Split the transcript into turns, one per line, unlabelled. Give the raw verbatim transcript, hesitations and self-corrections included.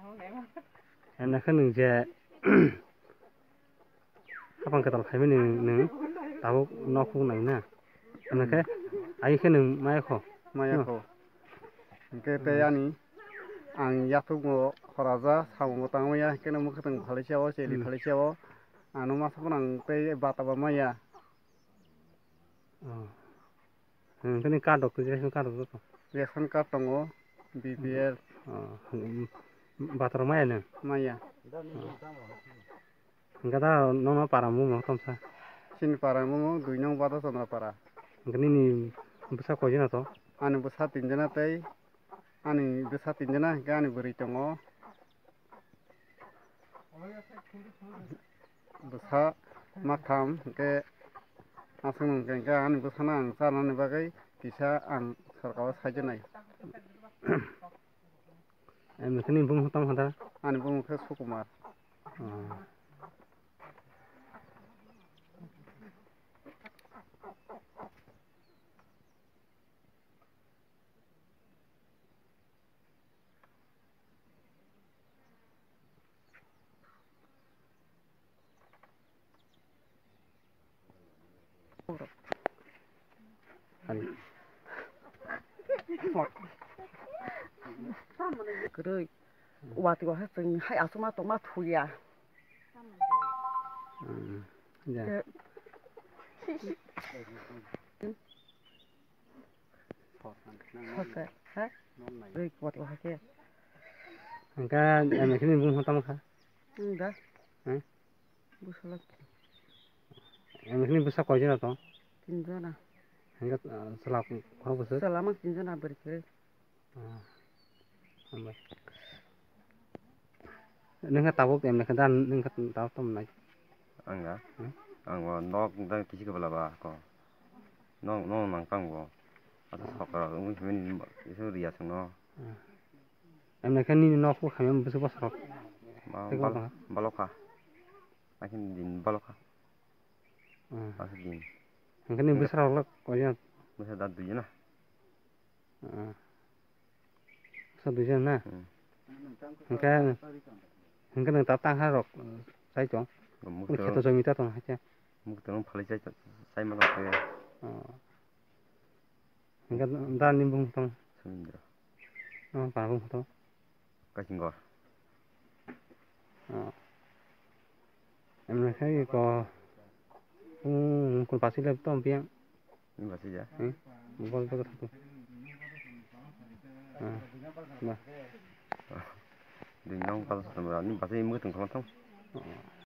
Enak kan je kapan ketal kai neng neng tahu nokku nai na enak ke ayo ke neng maya ko
maya ko ke te ani ang yatuk mo horaja samu tang maya ke nemu keteng phalisya o celi phalisya o anu masa pun ang te bata ba maya
oh ini kadok ke jelas kadok tu
ration card tongo B P L
oh batar maya neng
maya
enggak tahu nono paramu mau tomsa
sin para mo dui nong bata sondra para
ini ni besar kau jenas to
ani busa tinjana tei ani busa tinjana ke ani beri tongo busa makam ke asung ke ke ani busa na ang sana ni bagai kisa ang sarkawa sajenai
em ini bung tom hada
ani bung ke sukumar
그래 와티고 했으니 하이 아스마 또마 투야
ya
오케이 하 그래 와티고 할게
enggak em ini bung tom ka
응다
eh
무슨
em ini besar kau jenas to
진짜나
enggak selap kau besar
selama 진짜나 berkira
neng tahu em neng dan neng tahu tom nai
Angga, angwa nok dan kisi kepala bah ko, nok nok nangkang ko, atau sakar, mungkin itu dia semua.
Em này cái ni nó cũng khamem besar besar
Bal baloka, akhirnya din baloka, akhir din.
Cái ni besar lah kau jenas
Masa dah tujuh na,
satu jenas na, enggak enggak neng tatang harok saya cong. Ini kita jom itu tuh aja.
Mungkin orang paling saya saya malah saya.
Enggak dan nimbung tuh.
Semindra.
Oh, parung tuh.
Kacingor.
Em nói cái có um con pasti lep tuh piang.
Ini masih ya.
Eh, bukan betul tuh. Ah, nah.
Di nong pas sama ini pasti mungkin tengah tengah.